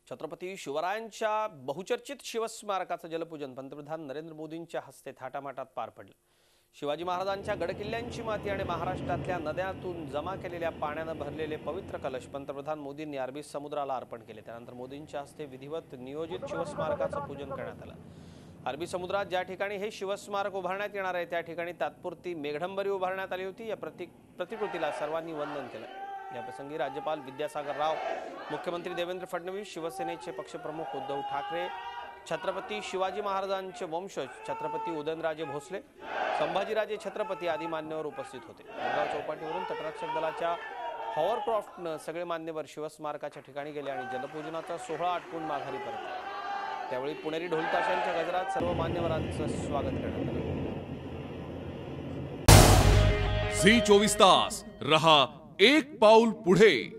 छत्रपती शिवरायांच्या बहुचर्चित शिवस्मारकाचं जलपूजन पंतप्रधान नरेंद्र मोदींच्या हस्ते थाटामाटात पार पडलं। शिवाजी महाराजांच्या गडकिल्ल्यांची माती आणि महाराष्ट्रातल्या नद्यातून जमा केलेल्या पाण्यानं भरलेले पवित्र कलश पंतप्रधान मोदींनी अरबी समुद्राला अर्पण केले। त्यानंतर मोदींच्या हस्ते विधिवत नियोजित शिवस्मारकाचं पूजन करण्यात आलं। अरबी समुद्रात ज्या ठिकाणी हे शिवस्मारक उभारण्यात येणार आहे त्या ठिकाणी तात्पुरती मेघडंबरी उभारण्यात आली होती। या प्रतिकृतीला सर्वांनी वंदन केलं। या प्रसंगी राज्यपाल विद्यासागर राव, मुख्यमंत्री देवेंद्र फडणवीस, शिवसेनेचे पक्षप्रमुख उद्धव ठाकरे, छत्रपती शिवाजी महाराजांचे वंशज छत्रपती उदयनराजे भोसले, संभाजीराजे छत्रपती आदी मान्यवर उपस्थित होते। जळगाव चौपाटीवरून तटरक्षक दलाच्या हॉवरक्राफ्टनं सगळे मान्यवर शिवस्मारकाच्या ठिकाणी गेले आणि जलपूजनाचा सोहळा आटपून माघारी परतले। त्यावेळी पुणेरी ढोलताशांच्या गजरात सर्व मान्यवरांचं स्वागत करण्यात आलं। झी 24 तास रहा एक पाऊल पुढे।